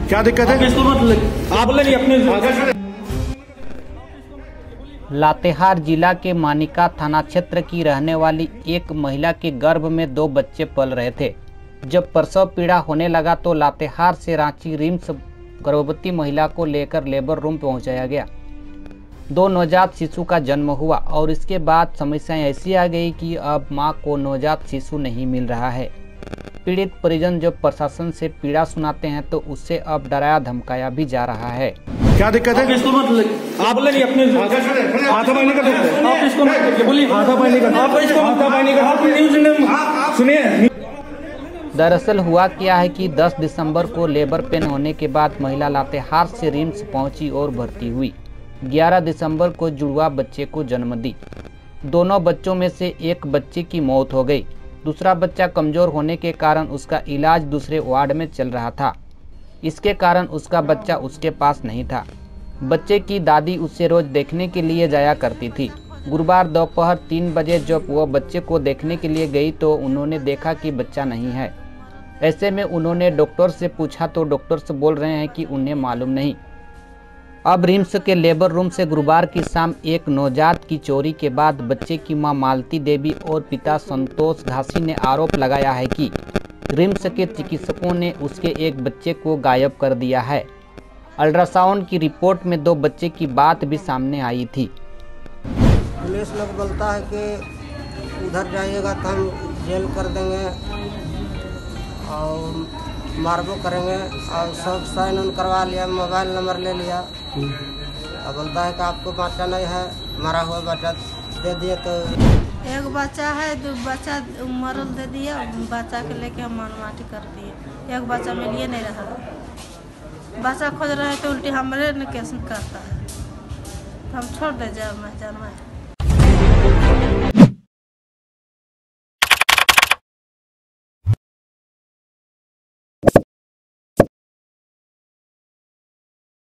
क्या दिक्कत है? इसको मत आप बोले नहीं अपने। लातेहार जिला के मानिका थाना क्षेत्र की रहने वाली एक महिला के गर्भ में 2 बच्चे पल रहे थे। जब प्रसव पीड़ा होने लगा तो लातेहार से रांची रिम्स गर्भवती महिला को लेकर लेबर रूम पहुंचाया गया। 2 नवजात शिशु का जन्म हुआ और इसके बाद समस्याएं ऐसी आ गई कि अब मां को नवजात शिशु नहीं मिल रहा है। पीड़ित परिजन जब प्रशासन से पीड़ा सुनाते हैं तो उससे अब डराया धमकाया भी जा रहा है। क्या दिक्कत है? इसको मत आप बोले नहीं अपने हाथापाई नहीं कर सकते आप। इसको मत बोलिए हाथापाई नहीं कर, आप इसको हाथापाई नहीं कर। आप न्यूज़ सुनिए। दरअसल हुआ क्या है कि 10 दिसंबर को लेबर पेन होने के बाद महिला लातेहार से रिम्स पहुंची और भर्ती हुई। 11 दिसंबर को जुड़वा बच्चे को जन्म दी। दोनों बच्चों में से एक बच्चे की मौत हो गई। दूसरा बच्चा कमजोर होने के कारण उसका इलाज दूसरे वार्ड में चल रहा था। इसके कारण उसका बच्चा उसके पास नहीं था। बच्चे की दादी उसे रोज देखने के लिए जाया करती थी। गुरुवार दोपहर 3 बजे जब वह बच्चे को देखने के लिए गई तो उन्होंने देखा कि बच्चा नहीं है। ऐसे में उन्होंने डॉक्टर से पूछा तो डॉक्टर बोल रहे हैं कि उन्हें मालूम नहीं। अब रिम्स के लेबर रूम से गुरुवार की शाम एक नवजात की चोरी के बाद बच्चे की मां मालती देवी और पिता संतोष घासी ने आरोप लगाया है कि रिम्स के चिकित्सकों ने उसके एक बच्चे को गायब कर दिया है। अल्ट्रासाउंड की रिपोर्ट में 2 बच्चे की बात भी सामने आई थी। पुलिस लोग बोलता है कि उधर जाइएगा तो हम जेल कर देंगे और मारबो करेंगे और सब साइन ऑन करवा लिया, मोबाइल नंबर ले लिया। अब बोलता है कि आपको बच्चा नहीं है, मरा हुआ बच्चा दे दिए। तो एक बच्चा है, 2 बच्चा मरल दे दिया। बच्चा के लेके हम मनमाटी कर दिए। एक बच्चा मिलिए नहीं रहा। बच्चा खोज रहे तो उल्टी हमारे ने केस करता है। हम छोड़ दे जाए मैं जानवा।